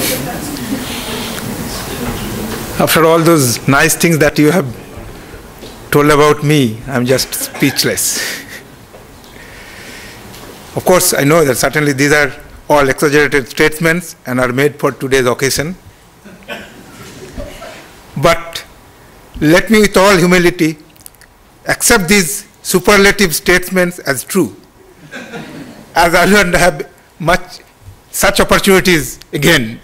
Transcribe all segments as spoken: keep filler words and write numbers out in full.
After all those nice things that you have told about me, I'm just speechless. Of course, I know that certainly these are all exaggerated statements and are made for today's occasion. But let me, with all humility, accept these superlative statements as true, as I don't have much such opportunities again.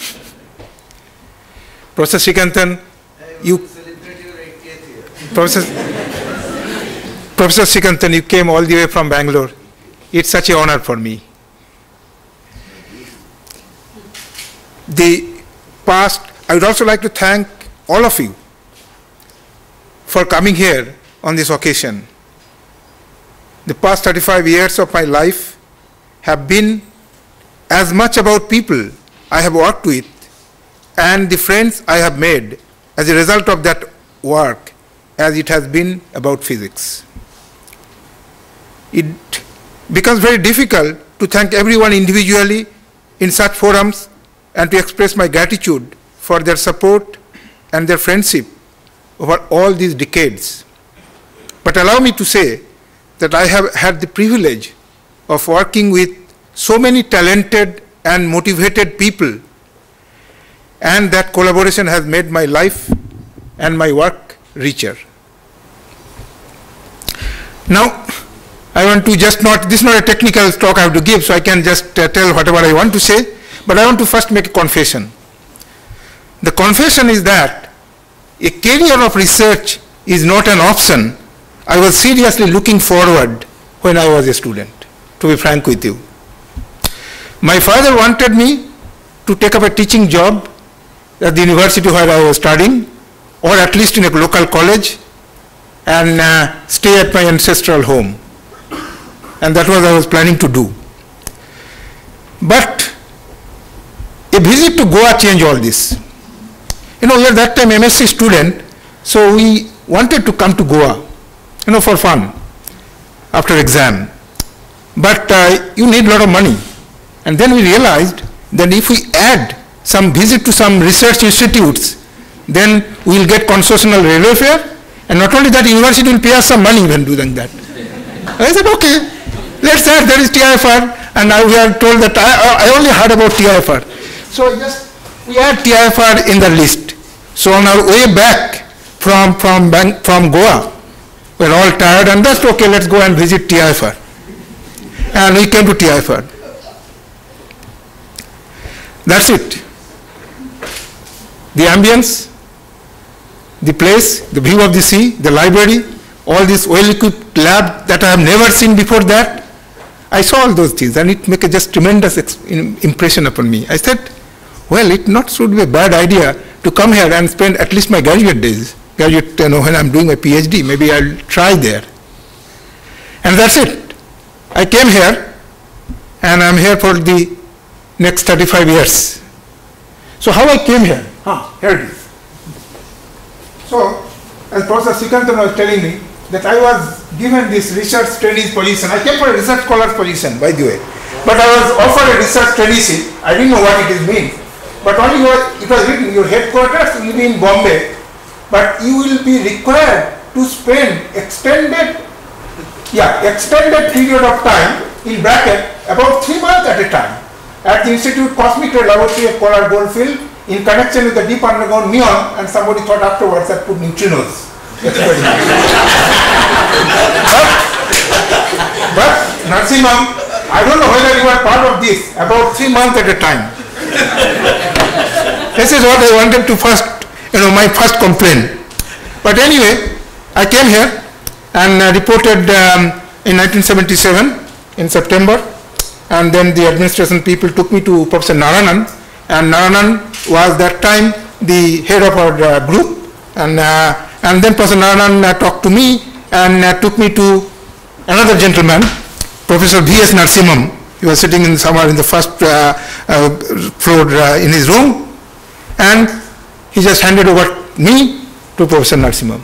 Professor Srikantan, you, Professor, Professor Srikantan, you came all the way from Bangalore. It's such an honor for me. The past, I would also like to thank all of you for coming here on this occasion. The past thirty-five years of my life have been as much about people I have worked with and the friends I have made as a result of that work as it has been about physics. It becomes very difficult to thank everyone individually in such forums and to express my gratitude for their support and their friendship over all these decades. But allow me to say that I have had the privilege of working with so many talented and motivated people, and that collaboration has made my life and my work richer. Now, I want to just not, this is not a technical talk I have to give, so I can just uh, tell whatever I want to say, but I want to first make a confession. The confession is that a career of research is not an option I was seriously looking forward when I was a student, to be frank with you. My father wanted me to take up a teaching job at the university where I was studying, or at least in a local college, and uh, stay at my ancestral home. And that was what I was planning to do. But a visit to Goa changed all this. You know, we were that time M S c student, so we wanted to come to Goa, you know, for fun, after exam. But uh, you need a lot of money. And then we realized that if we add some visit to some research institutes, then we will get concessional railway fare, and not only that, the university will pay us some money when doing that. I said, okay, let's add, there is T I F R, and now we are told that I, I only heard about T I F R. So just, we add T I F R in the list. So on our way back from, from, Bang, from Goa, we're all tired, and that's okay, let's go and visit T I F R. And we came to T I F R. That's it. The ambience, the place, the view of the sea, the library, all this well-equipped lab that I have never seen before that, I saw all those things, and it made a just tremendous impression upon me. I said, well, it not should be a bad idea to come here and spend at least my graduate days. Graduate, you know, when I'm doing my PhD, maybe I'll try there. And that's it. I came here, and I'm here for the next thirty-five years. So how I came here? Ah, here it is. So, as Professor Srikantan was telling me, that I was given this research trainee's position. I came for a research scholar's position, by the way. But I was offered a research traineeship. I didn't know what it is means. But only your, it was written, your headquarters will be in Bombay, but you will be required to spend extended, yeah, extended period of time, in bracket, about three months at a time, at the Institute Cosmic Ray Laboratory at Kolar Goldfield, in connection with the deep underground neon, and somebody thought afterwards that put neutrinos. but, but Narasimham, I don't know whether you are part of this, about three months at a time. This is what I wanted to first, you know, my first complaint. But anyway, I came here and uh, reported um, in nineteen seventy-seven, in September, and then the administration people took me to Professor Narayanan, and Narayanan was that time the head of our uh, group, and uh, and then Professor Narayanan uh, talked to me and uh, took me to another gentleman, Professor V S Narasimham. He was sitting in somewhere in the first uh, uh, floor uh, in his room, and he just handed over me to Professor Narasimham.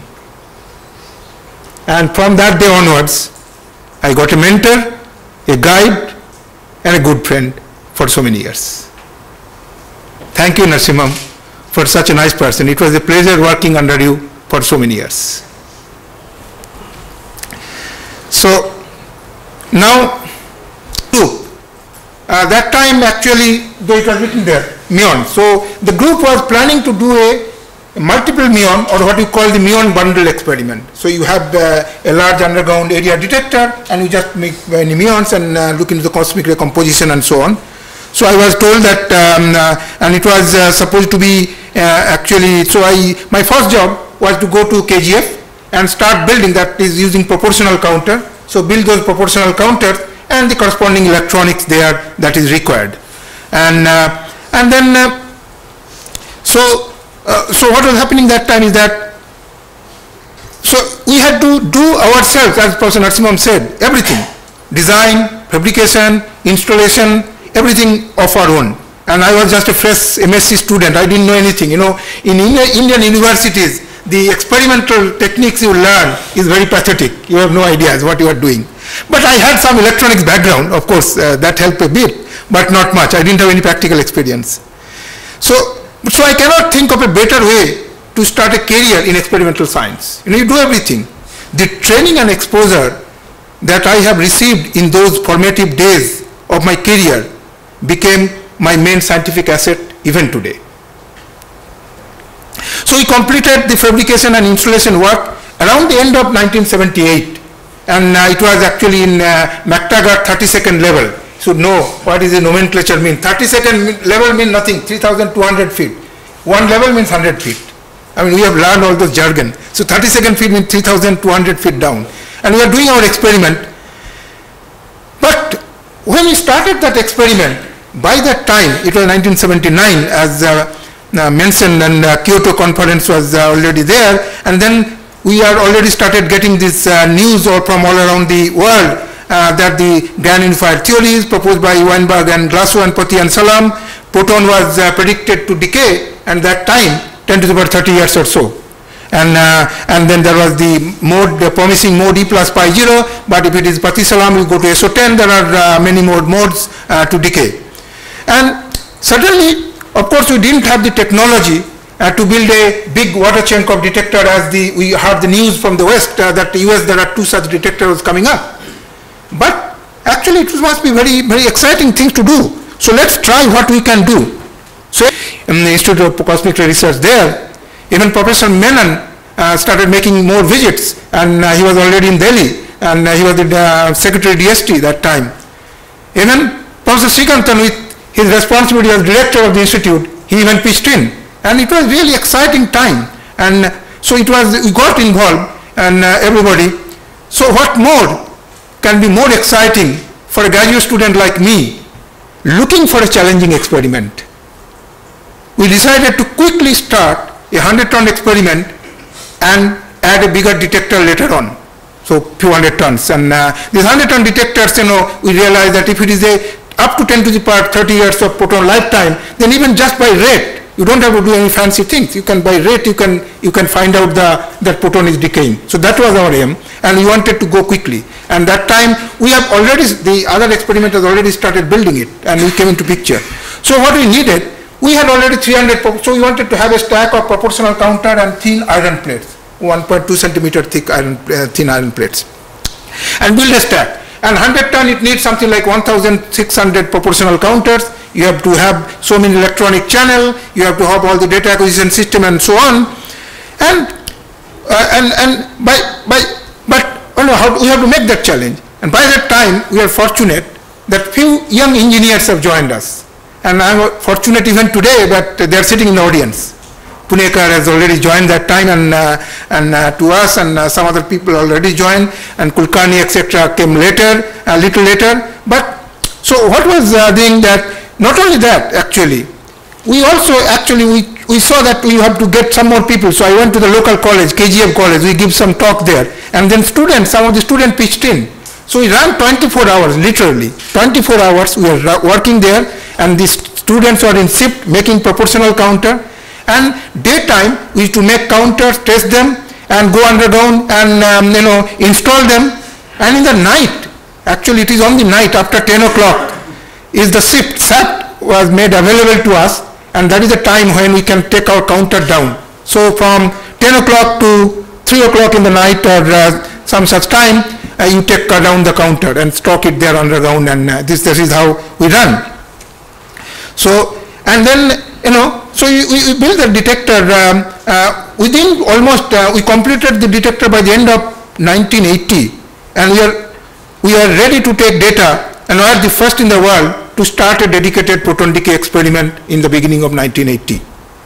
And from that day onwards, I got a mentor, a guide, and a good friend for so many years. Thank you, Narasimham, for such a nice person. It was a pleasure working under you for so many years. So, now, uh, that time actually, though it was written there, muon. So, the group was planning to do a, a multiple muon, or what you call the muon bundle experiment. So, you have uh, a large underground area detector, and you just make many muons and uh, look into the cosmic ray composition and so on. So, I was told that, um, uh, and it was uh, supposed to be uh, actually, so I, my first job was to go to K G F and start building, that is using proportional counter. So, build those proportional counters and the corresponding electronics there that is required. And, uh, and then, uh, so, uh, so what was happening that time is that, so we had to do ourselves, as Professor Narasimham said, everything, design, fabrication, installation, everything of our own. And I was just a fresh M S c student, I didn't know anything. You know, in Indian universities, the experimental techniques you learn is very pathetic. You have no ideas what you are doing. But I had some electronics background, of course, uh, that helped a bit, but not much. I didn't have any practical experience. So, so I cannot think of a better way to start a career in experimental science. You know, you do everything. The training and exposure that I have received in those formative days of my career became my main scientific asset even today. So we completed the fabrication and installation work around the end of nineteen seventy-eight, and uh, it was actually in uh, McTaggart thirty-second level. You should know what is the nomenclature mean. thirty-second level means nothing, three thousand two hundred feet. One level means one hundred feet. I mean, we have learned all those jargon. So thirty-second feet means three thousand two hundred feet down. And we are doing our experiment. But when we started that experiment, by that time, it was nineteen seventy-nine, as uh, uh, mentioned, and uh, Kyoto conference was uh, already there, and then we are already started getting this uh, news or from all around the world uh, that the grand unified theories proposed by Weinberg and Glasgow and Pati and Salam, proton was uh, predicted to decay, and that time ten to the power thirty years or so. And, uh, and then there was the mode, the promising mode E plus pi zero, but if it is Pati Salam, you go to S O ten, there are uh, many more modes uh, to decay. And certainly, of course, we didn't have the technology uh, to build a big water Cherenkov detector, as the, we heard the news from the West uh, that the U S there are two such detectors coming up. But actually, it must be very, very exciting things to do. So let's try what we can do. So in the Institute of Cosmic Ray Research there, even Professor Menon uh, started making more visits, and uh, he was already in Delhi, and uh, he was the uh, Secretary D S T that time. Even Professor Srikantan, with his responsibility as director of the institute, he even pitched in, and it was really exciting time. And so it was, we got involved, and uh, everybody. So what more can be more exciting for a graduate student like me, looking for a challenging experiment? We decided to quickly start a hundred ton experiment and add a bigger detector later on. So few hundred tons, and uh, these hundred ton detectors, you know, we realized that if it is a up to ten to the power thirty years of proton lifetime, then even just by rate, you don't have to do any fancy things. You can, by rate, you can you can find out the that proton is decaying. So that was our aim, and we wanted to go quickly. And that time we have already, the other experimenters already started building it, and we came into picture. So what we needed, we had already three hundred, so we wanted to have a stack of proportional counter and thin iron plates, one point two centimeter thick iron, uh, thin iron plates, and build a stack. And one hundred ton, it needs something like one thousand six hundred proportional counters. You have to have so many electronic channel. You have to have all the data acquisition system and so on. And uh, and and by by but you know, how we have to make that challenge. And by that time, we are fortunate that few young engineers have joined us. And I'm fortunate even today that they are sitting in the audience. Punekar has already joined that time, and uh, and uh, to us, and uh, some other people already joined, and Kulkarni et cetera came later, a little later. But so what was uh, doing that? Not only that, actually, we also actually we we saw that we have to get some more people. So I went to the local college, K G F college. We give some talk there, and then students, some of the students pitched in. So we ran twenty-four hours, literally twenty-four hours. We were working there, and the students were in shift making proportional counter. And daytime, we used to make counters, test them, and go underground and um, you know, install them. And in the night, actually it is on the night after ten o'clock, is the shift, S A T was made available to us, and that is the time when we can take our counter down. So from ten o'clock to three o'clock in the night or uh, some such time, uh, you take uh, down the counter and stock it there underground, and uh, this, this is how we run. So, and then, you know, so we, we built the detector um, uh, within almost, uh, we completed the detector by the end of nineteen eighty, and we are, we are ready to take data, and we are the first in the world to start a dedicated proton decay experiment in the beginning of nineteen eighty.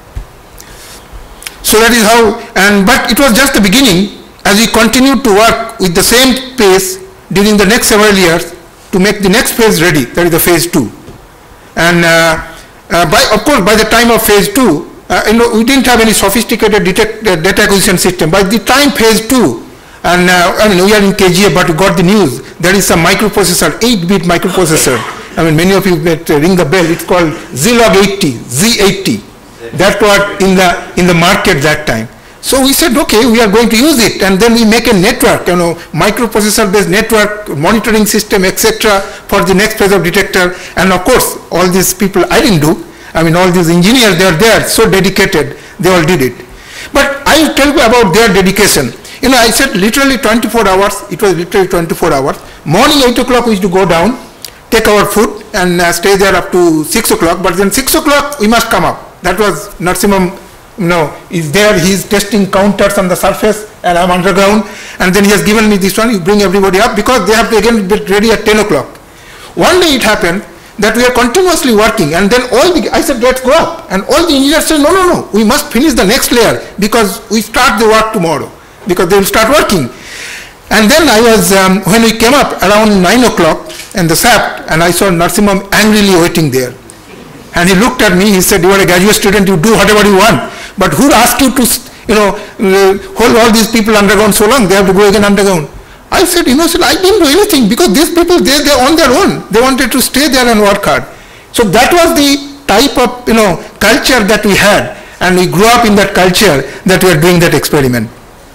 So that is how, and but it was just the beginning. As we continued to work with the same pace during the next several years to make the next phase ready, that is the phase two. And uh, uh, by, of course, by the time of phase two, uh, you know, we didn't have any sophisticated detect, uh, data acquisition system. By the time phase two, and uh, I mean, we are in K G F, but we got the news, there is some microprocessor, eight bit microprocessor. I mean, many of you may ring the bell. It's called Zilog eighty, Z eighty. That was in the in the market that time. So we said, okay, we are going to use it, and then we make a network, you know, microprocessor-based network, monitoring system, et cetera, for the next phase of detector. And of course, all these people I didn't do. I mean, all these engineers, they are there, so dedicated, they all did it. But I will tell you about their dedication. You know, I said literally twenty-four hours. It was literally twenty-four hours. Morning eight o'clock we used to go down, take our food, and uh, stay there up to six o'clock. But then six o'clock we must come up. That was Narasimham. No, is there, he is testing counters on the surface, and I'm underground, and then he has given me this one, you bring everybody up, because they have to again be ready at ten o'clock. One day it happened that we are continuously working, and then all the, I said, let's go up, and all the engineers said, no, no, no, we must finish the next layer, because we start the work tomorrow, because they will start working. And then I was, um, when we came up around nine o'clock in the shaft, and I saw Narasimham angrily waiting there. And he looked at me, he said, you are a graduate student, you do whatever you want. But who asked you to, you know, uh, hold all these people underground so long? They have to go again underground. I said, you know, I didn't do anything, because these people, they, they're on their own. They wanted to stay there and work hard. So that was the type of, you know, culture that we had. And we grew up in that culture that we are doing that experiment.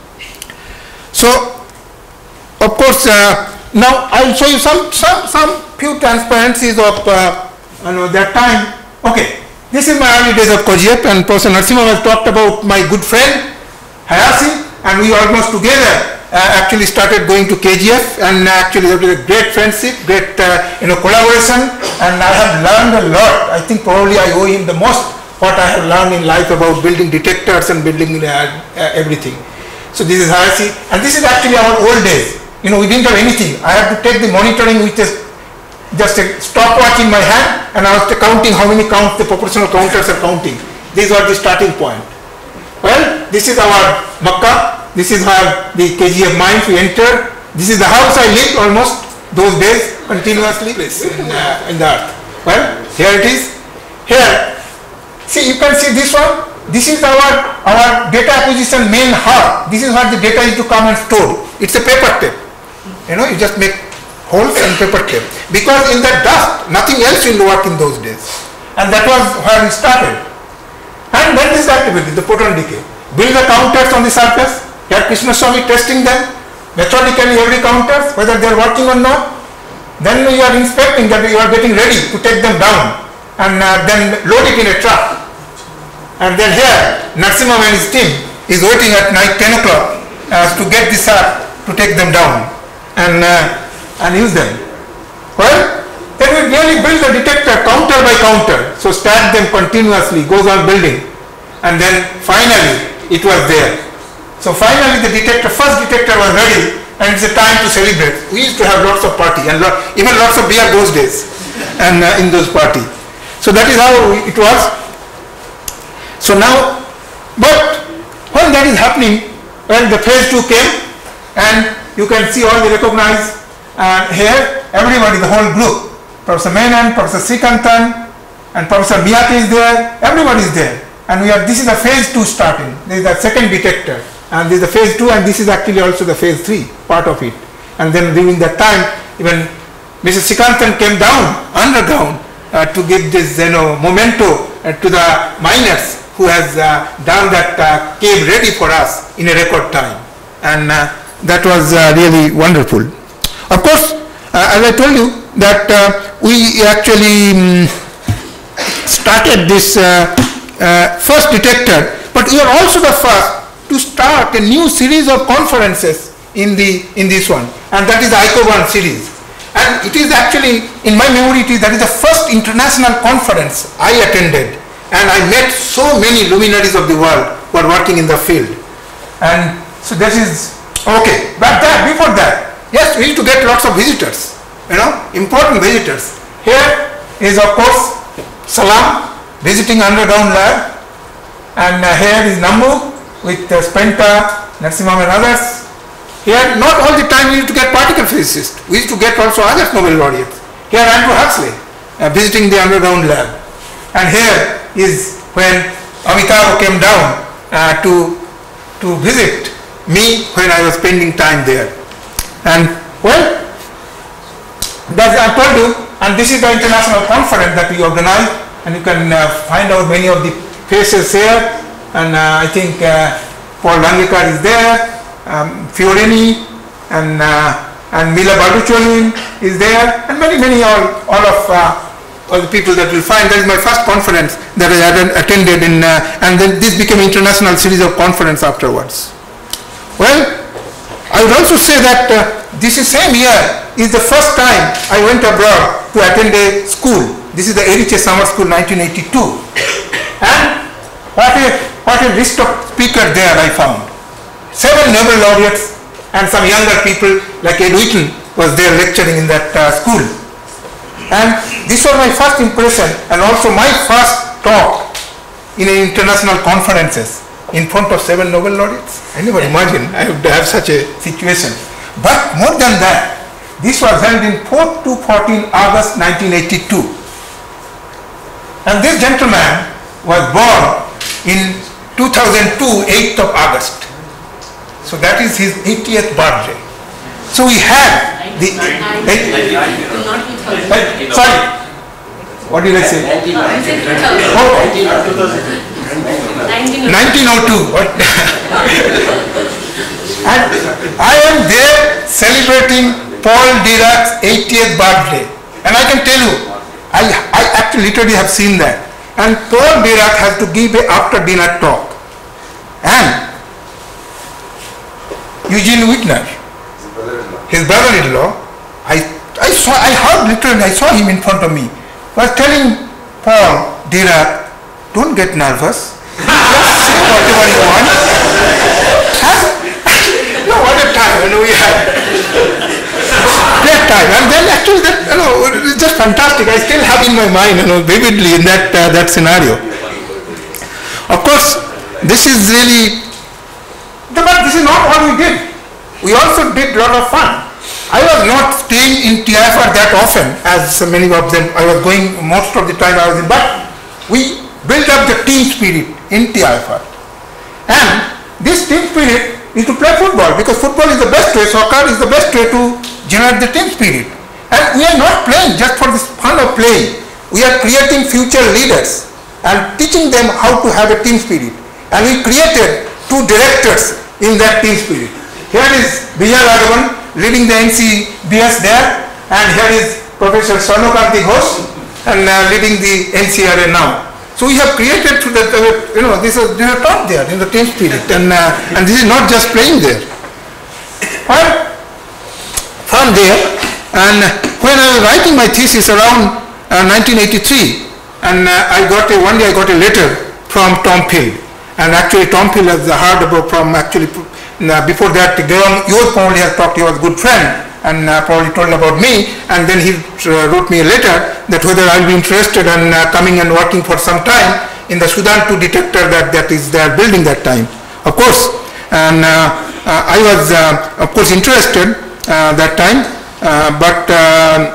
So, of course, uh, now I'll show you some, some, some few transparencies of, uh, you know, that time. Okay. This is my early days of K G F, and Professor Narasimham has talked about my good friend, Hayase, and we almost together uh, actually started going to K G F, and actually there was a great friendship, great uh, you know, collaboration, and I have learned a lot. I think probably I owe him the most what I have learned in life about building detectors and building uh, uh, everything. So this is Hayase, and this is actually our old days. You know, we didn't have anything. I had to take the monitoring with a just a stopwatch in my hand, and I was counting how many counts the proportional counters are counting. These were the starting point. Well, this is our Makkah. This is where the K G F mines we entered. This is the house I lived almost those days continuously in, uh, in the earth. Well, here it is. Here, see, you can see this one. This is our, our data acquisition main hub. This is where the data is to come and store. It's a paper tape. You know, you just make holes and paper tape. Because in that dust, nothing else will work in those days. And that was where we started. And then this activity, the proton decay. Build the counters on the surface. Here Krishnaswamy testing them, methodically every counters, whether they are working or not. Then you are inspecting that you are getting ready to take them down, and uh, then load it in a truck. And then here, Narasimham and his team is waiting at night ten o'clock uh, to get this up to take them down and, uh, and use them. Well, then we really build the detector counter by counter. So stack them continuously, goes on building. And then finally, it was there. So finally the detector, first detector was ready, and it's a time to celebrate. We used to have lots of party, and lo even lots of beer those days, and uh, in those party. So that is how it was. So now, but when that is happening, when the phase two came, and you can see all the recognized uh, here, everybody, the whole group, Professor Menon, Professor Srikantan, and Professor Miyake is there, everybody is there. And we are, this is the phase two starting. This is the second detector, and this is the phase two, and this is actually also the phase three part of it. And then during that time, even Mister Srikantan came down underground uh, to give this, you know, memento uh, to the miners who has uh, done that uh, cave ready for us in a record time, and uh, that was uh, really wonderful. Of course, uh, as I told you that uh, we actually um, started this uh, uh, first detector, but we are also the first to start a new series of conferences in the in this one, and that is the ICOBAN series. And it is actually, in my memory, it is, that is the first international conference I attended, and I met so many luminaries of the world who are working in the field. And so this is okay. But that, before that, yes, we need to get lots of visitors, you know, important visitors. Here is, of course, Salam visiting underground lab, and uh, here is Nambu with uh, Spenta, Narasimham and others. Here, not all the time we need to get particle physicists. We used to get also other Nobel laureates. Here, Andrew Huxley uh, visiting the underground lab. And here is when Amitabh came down uh, to, to visit me when I was spending time there. And well, as I told you, and this is the international conference that we organize, and you can uh, find out many of the faces here. And uh, I think uh, Paul Langekar is there. Um, Fiorini and uh, and Mila Baluchonin is there, and many many all all of uh, all the people that will find. That is my first conference that I had attended in, uh, and then this became an international series of conference afterwards. Well, I would also say that uh, this is same year is the first time I went abroad to attend a school. This is the Eriche Summer School, nineteen eighty-two, and what a what a list of speakers there I found. Seven Nobel laureates and some younger people like Ed Wheaton was there lecturing in that uh, school. And this was my first impression and also my first talk in international conferences in front of seven Nobel laureates. I never imagined I would have such a situation. But more than that, this was held in fourth to fourteenth August nineteen eighty-two. And this gentleman was born in two thousand two, eighth of August. So that is his eightieth birthday. So we had the eh, sorry, what did I say? Oh, nineteen oh two. And I am there celebrating Paul Dirac's eightieth birthday, and I can tell you, I I actually literally have seen that. And Paul Dirac has to give a after dinner talk, and Eugene Wigner, his brother-in-law, I, I saw, I heard literally, I saw him in front of me, was telling Paul Dirac, don't get nervous, just say whatever you want. And, no, what a time, you know, we had great time. And then actually that, you know, it's just fantastic. I still have in my mind, you know, vividly in that, uh, that scenario. Of course, this is really, but this is not all we did. We also did a lot of fun. I was not staying in T I F R that often as many of them. I was going most of the time I was in, but we built up the team spirit in T I F R. And this team spirit is to play football, because football is the best way, soccer is the best way to generate the team spirit. And we are not playing just for this fun of playing. We are creating future leaders and teaching them how to have a team spirit. And we created two directors in that team spirit. Here is Vijay Raghavan leading the N C B S there, and here is Professor Swarnakanti Ghosh and uh, leading the N C R A now. So we have created to that, uh, you know, this is, they are taught there in the team spirit, and uh, and this is not just playing there. Well, from there, and when I was writing my thesis around uh, nineteen eighty-three, and uh, I got a, one day I got a letter from Tom Field. And actually Tom Field has heard about from actually, uh, before that, Graham York probably has talked, he was a good friend, and uh, probably told about me, and then he uh, wrote me a letter that whether I will be interested in uh, coming and working for some time in the Sudan two detector that, that is they are building that time. Of course, and uh, uh, I was uh, of course interested uh, that time, uh, but uh,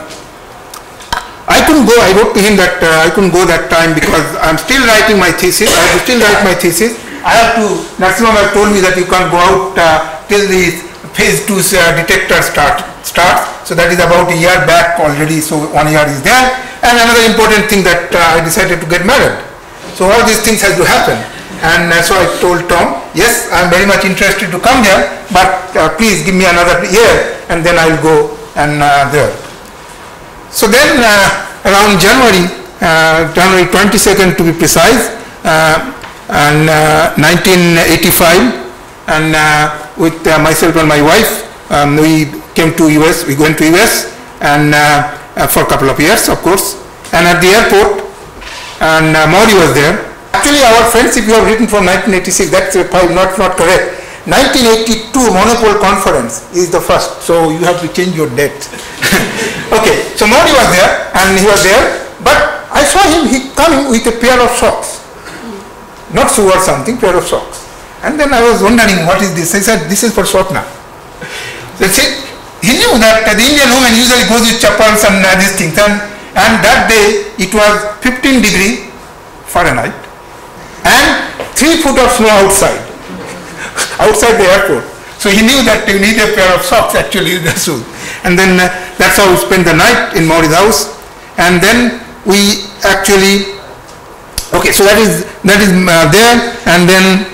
I couldn't go. I wrote to him that uh, I couldn't go that time because I'm still writing my thesis. I have to still write my thesis. I have to, Narasimham has told me that you can't go out uh, till the phase two uh, detector start, starts. So that is about a year back already. So one year is there. And another important thing that uh, I decided to get married. So all these things have to happen. And uh, so I told Tom, yes, I'm very much interested to come here, but uh, please give me another year and then I'll go and uh, there. So then uh, around January uh, January twenty-second to be precise, uh, and uh, nineteen eighty-five, and uh, with uh, myself and my wife, um, we came to U S, we went to U S, and uh, uh, for a couple of years, of course, and at the airport, and uh, Maury was there. Actually, our friendship you have written from nineteen eighty-six, that's uh, not, not correct. nineteen eighty-two Monopole Conference is the first, so you have to change your date. Okay, so Maury was there, and he was there, but I saw him, he coming with a pair of socks. Not shoe or something, pair of socks. And then I was wondering, what is this? I said, this is for Swapna. So he knew that the Indian woman usually goes with chappals and uh, these things, and, and that day it was fifteen degree Fahrenheit, and three foot of snow outside, outside the airport. So he knew that you need a pair of socks actually in the shoes. And then uh, that's how we spent the night in Maury's house. And then we actually, okay, so that is, that is uh, there. And then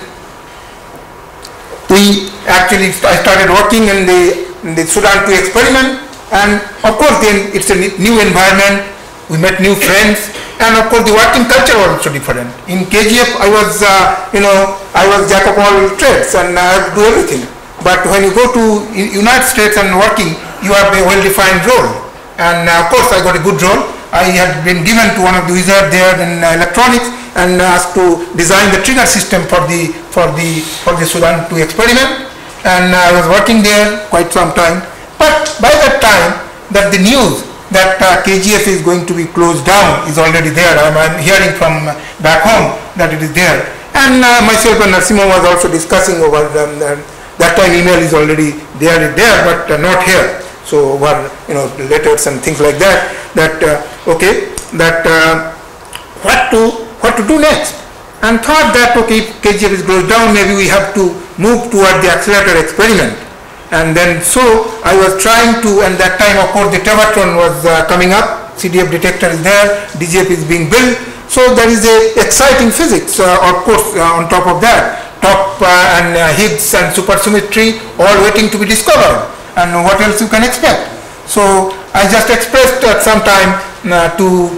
we actually, I started working in the, in the Sudan two experiment. And of course then it's a new environment. We met new friends. And of course the working culture was also different. In K G F I was, uh, you know, I was jack of all trades and I have to do everything. But when you go to United States and working, you have a well-defined role. And uh, of course I got a good role. I had been given to one of the wizards there in uh, electronics and asked to design the trigger system for the, for the, for the Sudan two experiment. And uh, I was working there quite some time. But by that time, that the news that uh, K G F is going to be closed down is already there. I'm, I'm hearing from back home that it is there. And uh, myself and Narasimha was also discussing over um, uh, that time email is already there, there but uh, not here. So over, you know, letters and things like that, that uh, okay, that uh, what to what to do next? And thought that okay, if K G F is closed down, maybe we have to move toward the accelerator experiment. And then so I was trying to, and that time of course the Tevatron was uh, coming up, C D F detector is there, D G F is being built, so there is a exciting physics uh, of course uh, on top of that, top uh, and uh, Higgs and supersymmetry all waiting to be discovered, and what else you can expect. So I just expressed at some time uh, to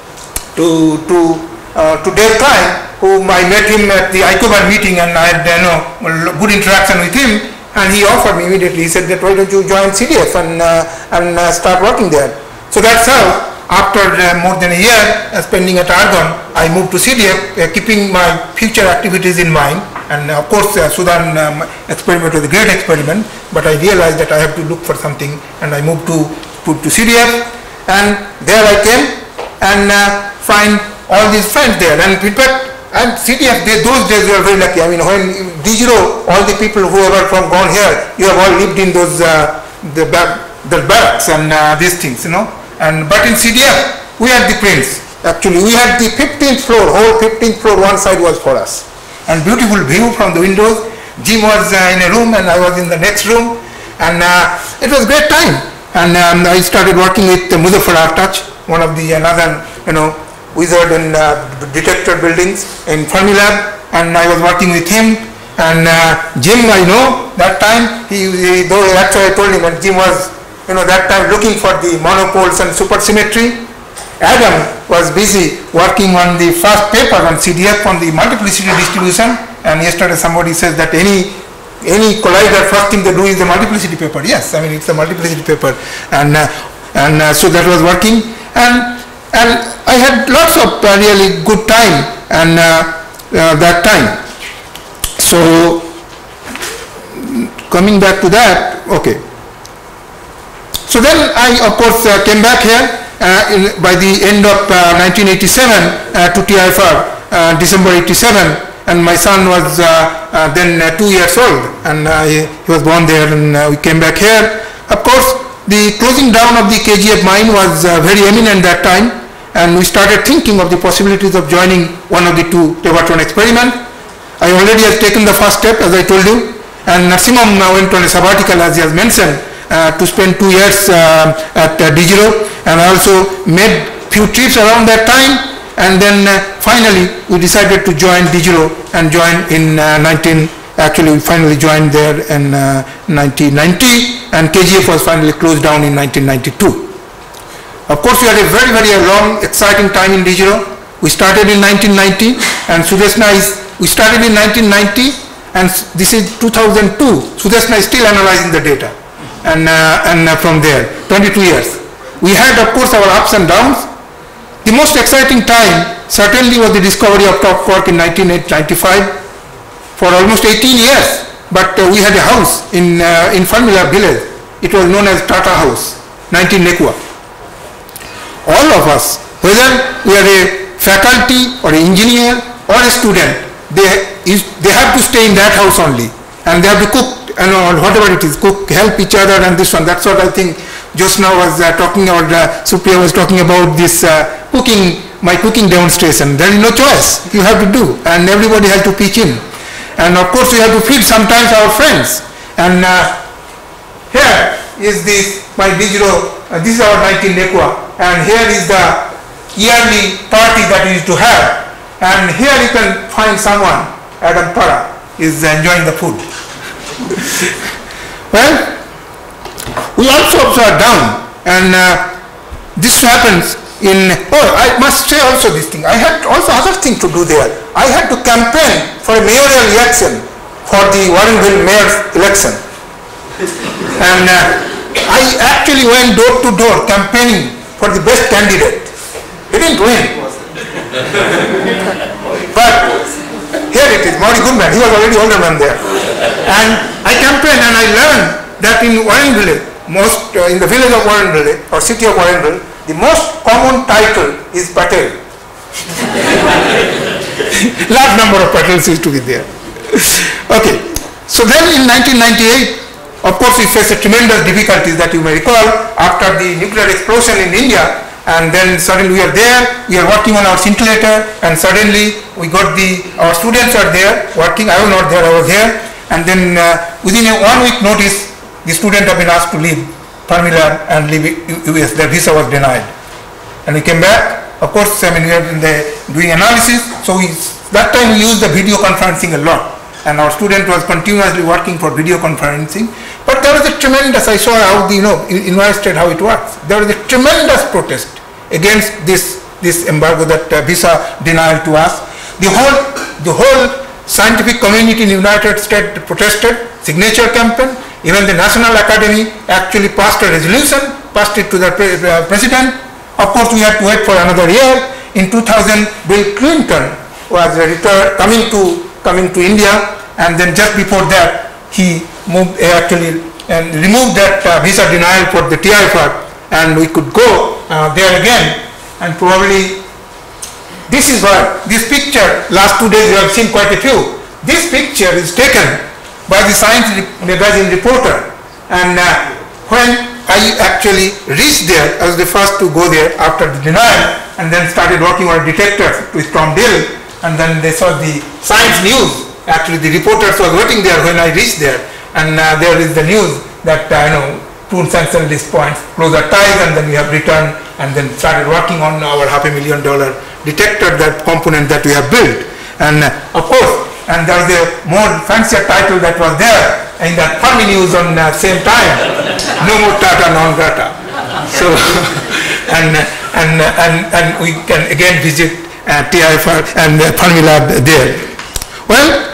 to to uh, to Dave Klein, whom I met him at the I C O B A N meeting and I had you know, good interaction with him. And he offered me immediately, he said that why don't you join C D F and, uh, and uh, start working there. So that's how, after uh, more than a year uh, spending at Argonne, I moved to C D F, uh, keeping my future activities in mind. And uh, of course uh, Sudan um, experiment was a great experiment, but I realized that I have to look for something, and I moved to, to, to C D F, and there I came and uh, find all these friends there. And in fact, and C D F, they, those days we were very lucky. I mean, when Digiro, all the people who were from gone here, you have all lived in those uh, the, the barracks and uh, these things, you know. And but in C D F, we had the prince. Actually, we had the fifteenth floor, whole fifteenth floor. One side was for us, and beautiful view from the windows. Jim was uh, in a room, and I was in the next room, and uh, it was great time. And um, I started working with uh, Muzaffar Artach, one of the another, you know, wizard in uh, detector buildings in Fermilab, and I was working with him. And uh, Jim, I know that time, he, he though that's why I told him, and Jim was, you know, that time looking for the monopoles and supersymmetry. Adam was busy working on the first paper on C D F on the multiplicity distribution, and yesterday somebody says that any any collider, first thing they do is the multiplicity paper. Yes, I mean it's a multiplicity paper, and uh, and uh, so that was working, and and I had lots of uh, really good time and uh, uh, that time. So coming back to that, okay. So then I of course uh, came back here uh, in, by the end of uh, nineteen eighty-seven uh, to T I F R, uh, December eighty-seven, and my son was uh, uh, then uh, two years old, and uh, he, he was born there, and uh, we came back here. Of course, the closing down of the K G F mine was uh, very imminent that time, and we started thinking of the possibilities of joining one of the two Tevatron experiments. I already have taken the first step, as I told you, and Narasimha went on a sabbatical, as he has mentioned, uh, to spend two years uh, at uh, Digiro, and I also made few trips around that time, and then uh, finally we decided to join Digiro and join in uh, nineteen, actually we finally joined there in uh, nineteen ninety, and K G F was finally closed down in nineteen ninety-two. Of course, we had a very, very long, exciting time in DIGIRO. We started in nineteen ninety, and Sudeshna is, we started in nineteen ninety, and this is two thousand two. Sudeshna is still analyzing the data, and, uh, and uh, from there, twenty-two years. We had, of course, our ups and downs. The most exciting time certainly was the discovery of top quark in nineteen ninety-five. For almost eighteen years, but uh, we had a house in, uh, in Farmila village. It was known as Tata House, nineteen Nekua. All of us, whether we are a faculty or an engineer or a student, they, is, they have to stay in that house only, and they have to cook, and you know, whatever it is, cook, help each other, and this one. That's what I think Josna was uh, talking about, uh, Supriya was talking about this uh, cooking, my cooking demonstration. There is no choice, you have to do, and everybody has to pitch in. And of course, we have to feed sometimes our friends. And uh, here is this, my DIGIRO, uh, this is our nineteen Nekua, and here is the yearly party that we used to have. And here you can find someone, Adam Para, is enjoying the food. Well, we also observe down, and uh, this happens in, oh, I must say also this thing, I had also other thing to do there. I had to campaign for a mayoral election, for the Warrenville mayor's election. And uh, I actually went door to door campaigning for the best candidate. He didn't win. But here it is, Maury Goodman, he was already older man there. And I campaigned, and I learned that in Warrenville, most, uh, in the village of Warrenville, or city of Warrenville, the most common title is Patel. Large number of Patels used to be there. Okay, so then in nineteen ninety-eight, of course, we faced a tremendous difficulties that you may recall after the nuclear explosion in India, and then suddenly we are there, we are working on our scintillator, and suddenly we got the, our students are there working, I was not there, I was here, and then uh, within a one week notice, the student have been asked to leave Farmila and leave U S, their visa was denied. And we came back, of course, I mean, we are in the, doing analysis, so we, that time we used the video conferencing a lot, and our student was continuously working for video conferencing, but there was a tremendous, I saw how the, you know, in United States how it works, there was a tremendous protest against this, this embargo, that uh, visa denial to us. The whole, the whole scientific community in the United States protested, signature campaign. Even the National Academy actually passed a resolution, passed it to the pre uh, president. Of course, we had to wait for another year. In two thousand, Bill Clinton was uh, return, coming to coming to India, and then just before that, he moved uh, actually and removed that uh, visa denial for the T I F R, and we could go uh, there again. And probably this is what this picture. Last two days, you have seen quite a few. This picture is taken by the Science magazine reporter, and uh, when I actually reached there, I was the first to go there after the denial, and then started working on detectors with Tom Dill, and then they saw the Science news. Actually, the reporters were waiting there when I reached there, and uh, there is the news that uh, you know, Poon sanction list points, closer ties, and then we have returned, and then started working on our half a million dollar detector, that component that we have built, and uh, of course. And there was a more fancier title that was there in that Fermi news on the uh, same time, no more Tata non grata. So, and, and, and, and we can again visit uh, T I F R and uh, Fermi lab there. Well,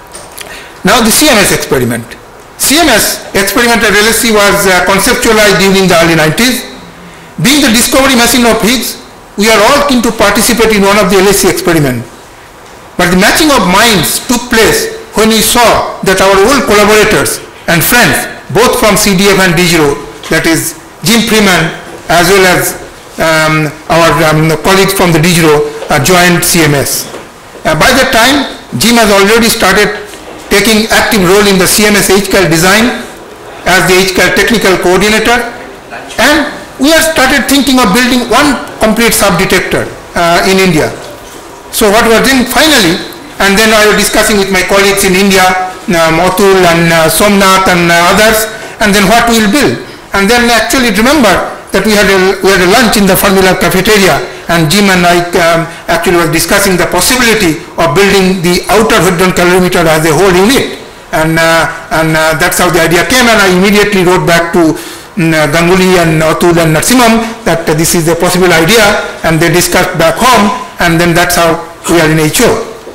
now the C M S experiment. C M S experiment at L S C was uh, conceptualized during the early nineties. Being the discovery machine of Higgs, we are all keen to participate in one of the L S C experiments. But the matching of minds took place when we saw that our old collaborators and friends, both from C D F and DIGIRO, that is Jim Freeman as well as um, our um, colleagues from the DIGIRO, uh, joined C M S. Uh, by that time, Jim has already started taking active role in the C M S H C A L design as the H C A L technical coordinator, and we have started thinking of building one complete sub-detector uh, in India. So what we are doing finally, and then I was discussing with my colleagues in India, um, Atul and uh, Somnath and uh, others, and then what we will build. And then actually remember that we had a, we had a lunch in the Fermilab cafeteria, and Jim and I um, actually was discussing the possibility of building the outer hadron calorimeter as a whole unit. And, uh, and uh, that's how the idea came, and I immediately wrote back to Ganguly and Atul and Narasimhan that uh, this is a possible idea, and they discussed back home, and then that's how we are in H O.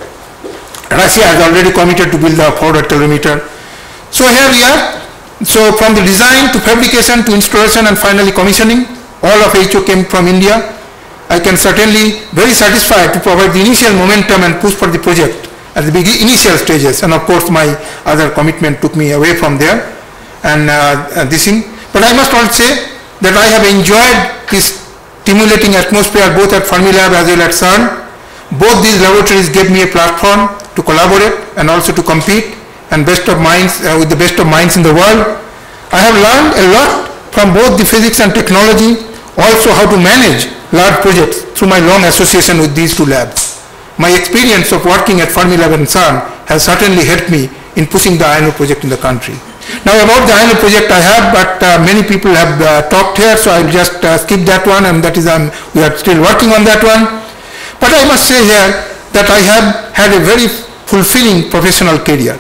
Russia has already committed to build the forward calorimeter. So here we are. So from the design to fabrication to installation and finally commissioning, all of H O came from India. I can certainly very satisfied to provide the initial momentum and push for the project at the beginning, initial stages, and of course my other commitment took me away from there and uh, this thing. But I must also say that I have enjoyed this stimulating atmosphere both at Fermilab as well as CERN. Both these laboratories gave me a platform to collaborate and also to compete and best of minds uh, with the best of minds in the world. I have learned a lot from both the physics and technology, also how to manage large projects through my long association with these two labs. My experience of working at Fermilab and CERN has certainly helped me in pushing the I N O project in the country. Now about the I N O project I have, but uh, many people have uh, talked here, so I'll just uh, skip that one, and that is um, we are still working on that one. But I must say here that I have had a very fulfilling professional career.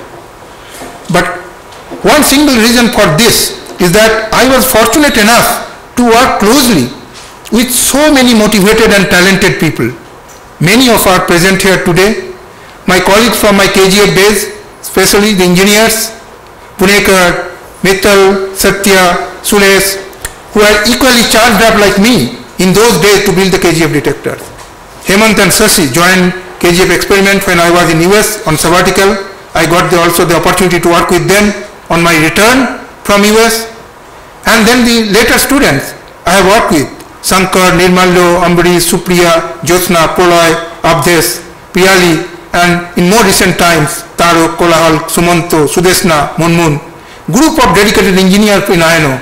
But one single reason for this is that I was fortunate enough to work closely with so many motivated and talented people. Many of are present here today. My colleagues from my K G F days, especially the engineers, Punekar, Mittal, Satya, Suresh, who are equally charged up like me in those days to build the K G F detectors. Hemant and Shashi joined K G F experiment when I was in U S on sabbatical. I got the, also the opportunity to work with them on my return from U S. And then the later students I have worked with, Shankar, Nirmallo, Ambarish, Supriya, Jyotsna, Poloy, Abdesh, Piyali, and in more recent times, Tarok, Kolahal, Sumanto, Sudeshna, Munmun, group of dedicated engineers in I N O,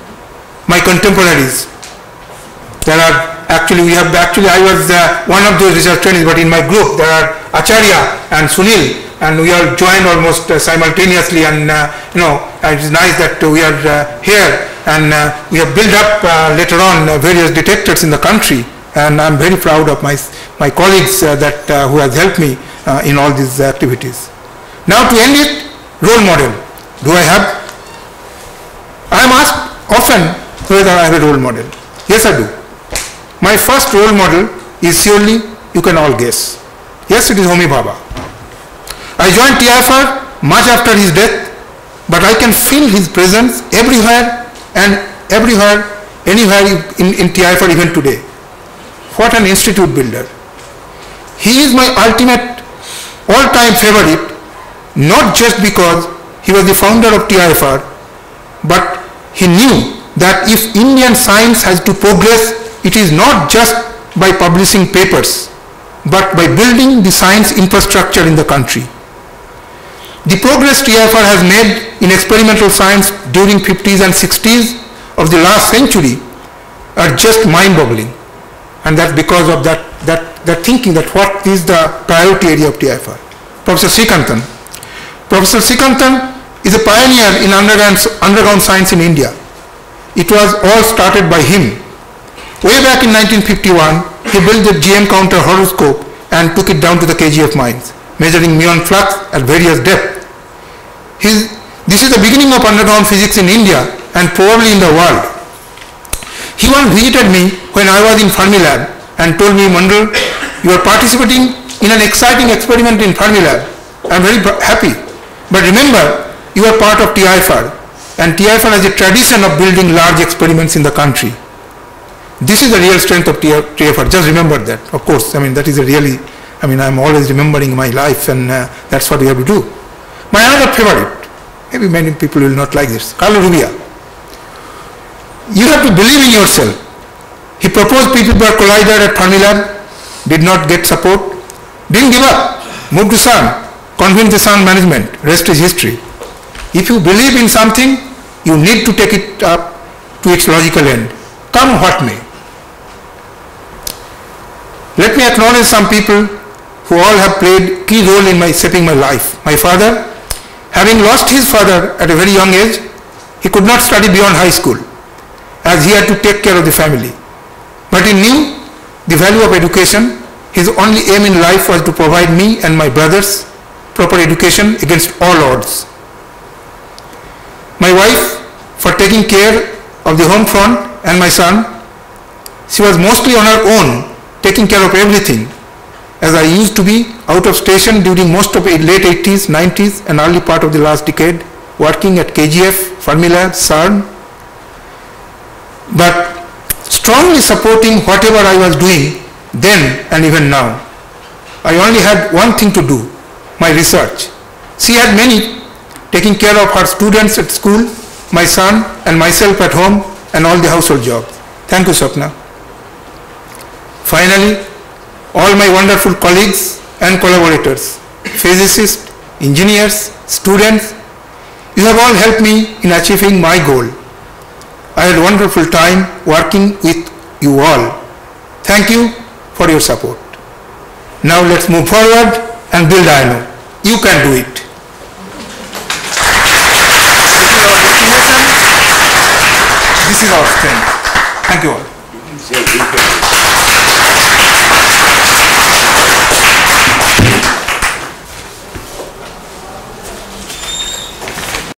my contemporaries. There are actually, we have actually, I was uh, one of those research trainees, but in my group there are Acharya and Sunil, and we are joined almost uh, simultaneously, and uh, you know, it is nice that uh, we are uh, here, and uh, we have built up uh, later on uh, various detectors in the country, and I am very proud of my, my colleagues uh, that uh, who have helped me uh, in all these activities. Now to end it, role model. Do I have? I am asked often whether I have a role model. Yes, I do. My first role model is surely, you can all guess. Yes, it is Homi Bhabha. I joined T I F R much after his death, but I can feel his presence everywhere and everywhere, anywhere in, in T I F R even today. What an institute builder. He is my ultimate all-time favorite, not just because he was the founder of T I F R, but he knew that if Indian science has to progress, it is not just by publishing papers, but by building the science infrastructure in the country. The progress T I F R has made in experimental science during fifties and sixties of the last century are just mind-boggling. And that's because of that, that, that thinking that what is the priority area of T I F R. Professor Srikantan. Professor Srikantan is a pioneer in underground, underground science in India. It was all started by him. Way back in nineteen fifty-one, he built the G M counter horoscope and took it down to the K G F mines, measuring muon flux at various depths. His, this is the beginning of underground physics in India and probably in the world. He once visited me when I was in Fermilab and told me, Mandal, you are participating in an exciting experiment in Fermilab. I am very happy. But remember, you are part of T I F R, and T I F R has a tradition of building large experiments in the country. This is the real strength of T I F R. Just remember that. Of course, I mean, that is a really, I mean, I am always remembering my life, and uh, that's what we have to do. My another favorite, maybe many people will not like this, Carlo Rubbia. You have to believe in yourself. He proposed P P bar collider at Fermilab, did not get support, didn't give up, moved to CERN, convinced the CERN management, rest is history. If you believe in something, you need to take it up to its logical end, come what may. Let me acknowledge some people who all have played key role in my shaping my life. My father, having lost his father at a very young age, he could not study beyond high school, as he had to take care of the family. But he knew the value of education. His only aim in life was to provide me and my brothers proper education against all odds. My wife, for taking care of the home front and my son. She was mostly on her own, taking care of everything, as I used to be out of station during most of the late eighties, nineties and early part of the last decade, working at K G F, Fermilab, CERN, but strongly supporting whatever I was doing then and even now. I only had one thing to do, my research. She had many, taking care of her students at school, my son and myself at home, and all the household jobs. Thank you, Swapna. Finally, all my wonderful colleagues and collaborators, physicists, engineers, students, you have all helped me in achieving my goal. I had a wonderful time working with you all. Thank you for your support. Now let's move forward and build I N O. You can do it. This is our destination. This is our strength. Thank you all.